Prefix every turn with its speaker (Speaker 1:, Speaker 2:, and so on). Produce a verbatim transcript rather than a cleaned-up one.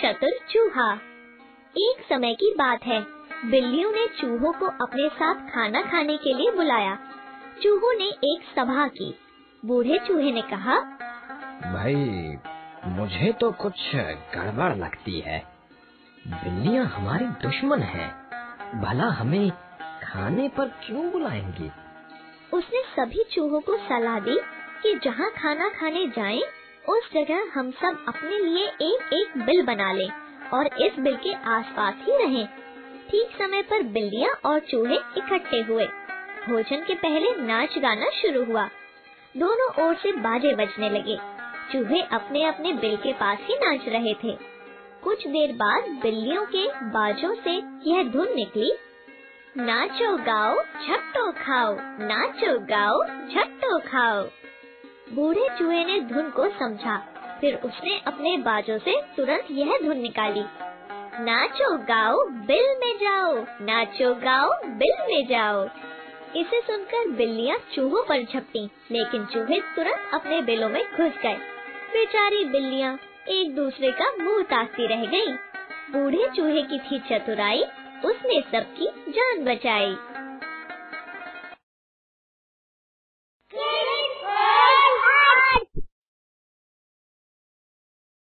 Speaker 1: चतुर चूहा। एक समय की बात है, बिल्लियों ने चूहों को अपने साथ खाना खाने के लिए बुलाया। चूहों ने एक सभा की। बूढ़े चूहे ने कहा,
Speaker 2: भाई मुझे तो कुछ गड़बड़ लगती है। बिल्लियां हमारी दुश्मन हैं, भला हमें खाने पर क्यों बुलाएंगी?
Speaker 1: उसने सभी चूहों को सलाह दी कि जहाँ खाना खाने जाएं, उस जगह हम सब अपने लिए एक एक बिल बना लें और इस बिल के आसपास ही रहें। ठीक समय पर बिल्लियां और चूहे इकट्ठे हुए। भोजन के पहले नाच गाना शुरू हुआ। दोनों ओर से बाजे बजने लगे। चूहे अपने अपने बिल के पास ही नाच रहे थे। कुछ देर बाद बिल्लियों के बाजों से यह धुन निकली, नाचो गाओ झट्टो खाओ, नाचो गाओ झट्टो खाओ। बूढ़े चूहे ने धुन को समझा, फिर उसने अपने बाजों से तुरंत यह धुन निकाली, नाचो गाओ बिल में जाओ, नाचो गाओ बिल में जाओ। इसे सुनकर बिल्लियां चूहों पर झपटी, लेकिन चूहे तुरंत अपने बिलों में घुस गए। बेचारी बिल्लियां एक दूसरे का मुंह ताकती रह गईं। बूढ़े चूहे की थी चतुराई, उसने सबकी जान बचाई।